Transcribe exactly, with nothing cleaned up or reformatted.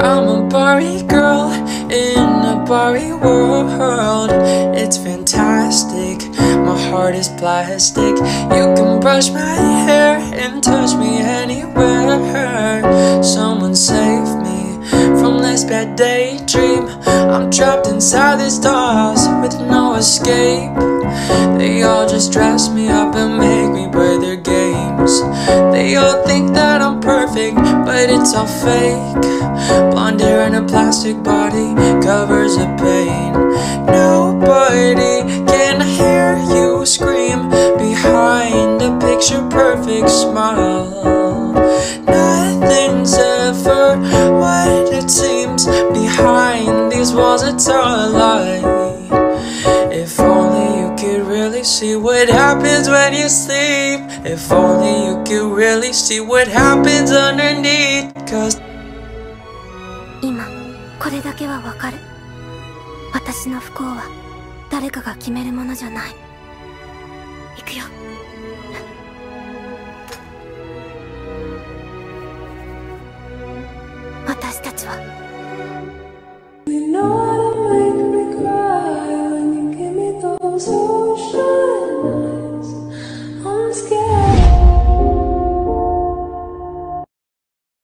I'm a Barbie girl in a Barbie world. It's fantastic, my heart is plastic. You can brush my hair and touch me anywhere. Someone save me from this bad daydream. I'm trapped inside these dolls with no escape. They all just dress me up and make me play their games. They all think that I'm perfect, but it's all fake. Blonde hair and a plastic body covers the pain. Nobody can hear you scream behind a picture-perfect smile. Nothing's ever what it seems behind these walls, it's all a lie. If only you could really see what happens when you sleep. If only you could really see what happens underneath. Cause 今これだけはわかる。私の不幸は誰かが決めるものじゃない。行くよ。